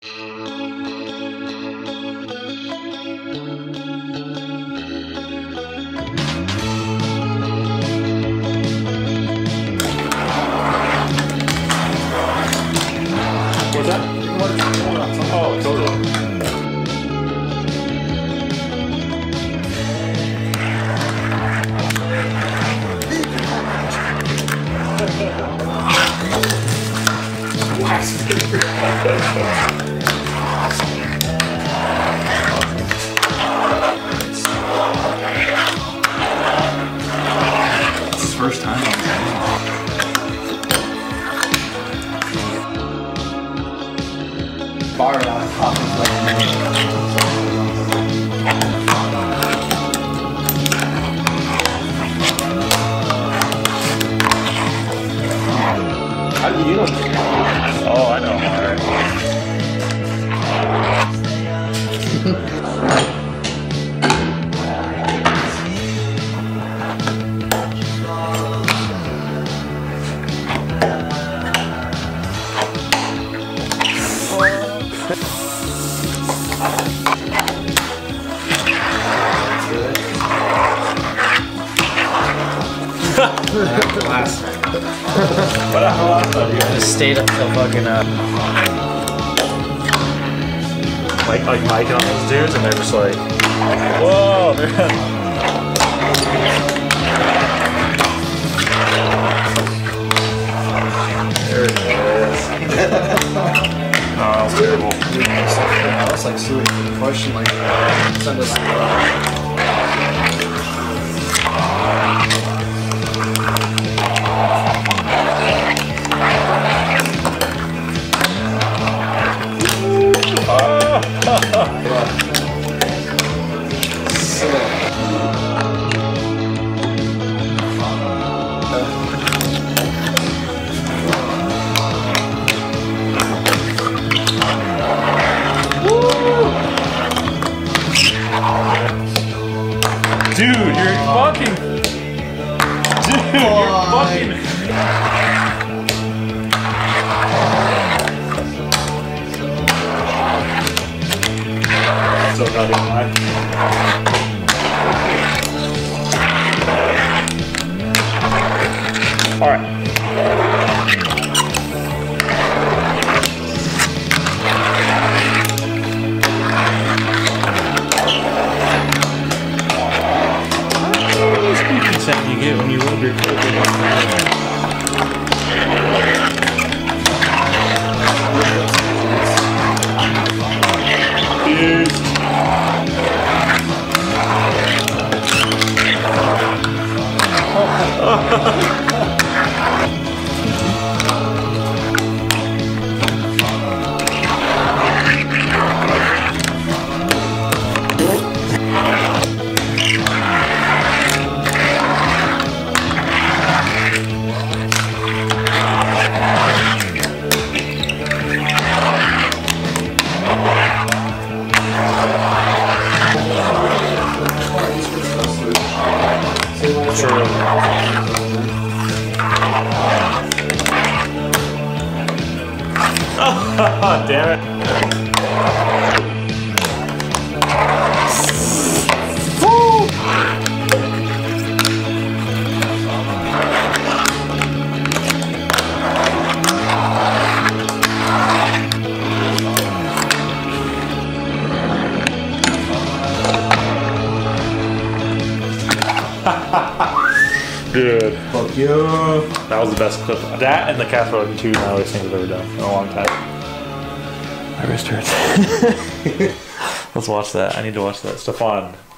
What's that? Oh, totally. It's his first time on the bar out of coffee. How do you know? Oh, I know. All right. last. Just stayed up till fucking Like Mike on those dudes, and they're just like, whoa, man. There it is. Oh, that was terrible. That was like serious question, like send us. Dude, you're fucking. Dude, you're fucking. So goddamn high. All right. Consent you get when you rub your foot. Damn it. Woo! Dude. Fuck you. That was the best clip. That and the casserole are the two gnarliest things I've ever done in a long time. My wrist hurts. Let's watch that. I need to watch that. Stefan.